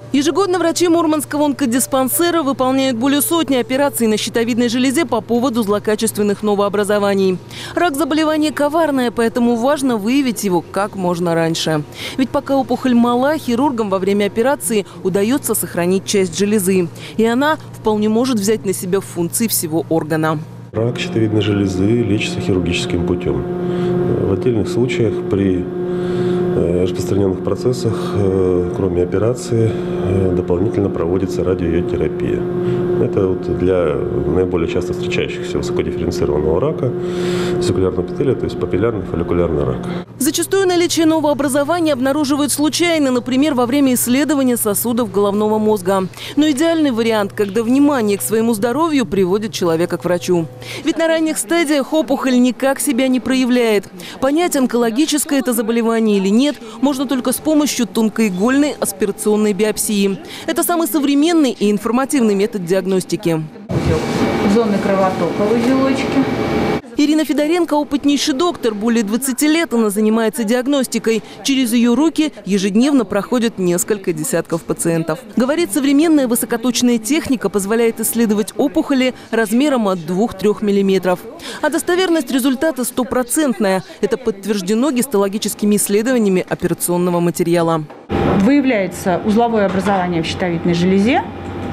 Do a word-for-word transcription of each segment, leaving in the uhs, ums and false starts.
Ежегодно врачи Мурманского онкодиспансера выполняют более сотни операций на щитовидной железе по поводу злокачественных новообразований. Рак – заболевание коварное, поэтому важно выявить его как можно раньше. Ведь пока опухоль мала, хирургам во время операции удается сохранить часть железы. И она вполне может взять на себя функции всего органа. Рак щитовидной железы лечится хирургическим путем. В отдельных случаях при распространенных процессах, кроме операции, дополнительно проводится радиотерапия. Это вот для наиболее часто встречающихся высокодифференцированного рака, весикулярного эпителия, то есть папиллярный фолликулярный рак. Зачастую наличие новообразования обнаруживают случайно, например, во время исследования сосудов головного мозга. Но идеальный вариант, когда внимание к своему здоровью приводит человека к врачу. Ведь на ранних стадиях опухоль никак себя не проявляет. Понять, онкологическое это заболевание или нет, можно только с помощью тонкоигольной аспирационной биопсии. Это самый современный и информативный метод диагностики. Зоны кровотока в узелочке. Ирина Федоренко – опытнейший доктор. Более двадцати лет она занимается диагностикой. Через ее руки ежедневно проходят несколько десятков пациентов. Говорит, современная высокоточная техника позволяет исследовать опухоли размером от двух-трёх миллиметров. А достоверность результата стопроцентная. Это подтверждено гистологическими исследованиями операционного материала. Выявляется узловое образование в щитовидной железе.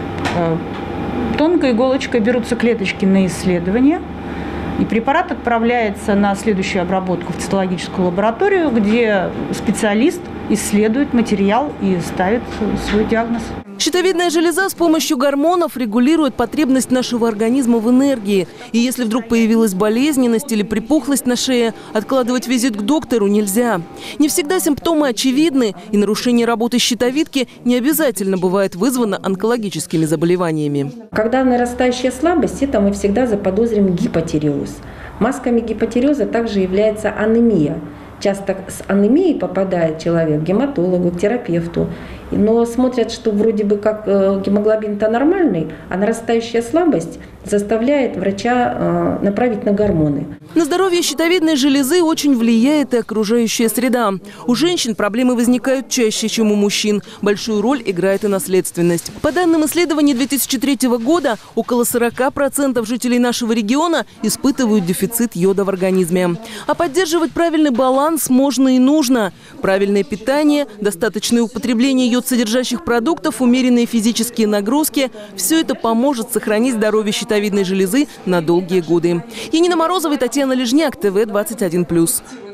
Тонкой иголочкой берутся клеточки на исследование. И препарат отправляется на следующую обработку в цитологическую лабораторию, где специалист исследует материал и ставит свой диагноз. Щитовидная железа с помощью гормонов регулирует потребность нашего организма в энергии. И если вдруг появилась болезненность или припухлость на шее, откладывать визит к доктору нельзя. Не всегда симптомы очевидны, и нарушение работы щитовидки не обязательно бывает вызвано онкологическими заболеваниями. Когда нарастающая слабость, это мы всегда заподозрим гипотиреоз. Масками гипотиреоза также является анемия. Часто с анемией попадает человек к гематологу, к терапевту, но смотрят, что вроде бы как гемоглобин-то нормальный, а нарастающая слабость заставляет врача направить на гормоны. На здоровье щитовидной железы очень влияет и окружающая среда. У женщин проблемы возникают чаще, чем у мужчин. Большую роль играет и наследственность. По данным исследований две тысячи третьего года, около сорока процентов жителей нашего региона испытывают дефицит йода в организме. А поддерживать правильный баланс можно и нужно. Правильное питание, достаточное употребление йод-содержащих продуктов, умеренные физические нагрузки – все это поможет сохранить здоровье щитовидной железы на долгие годы. Янина Морозова и Татьяна Лежняк, ТВ двадцать один плюс.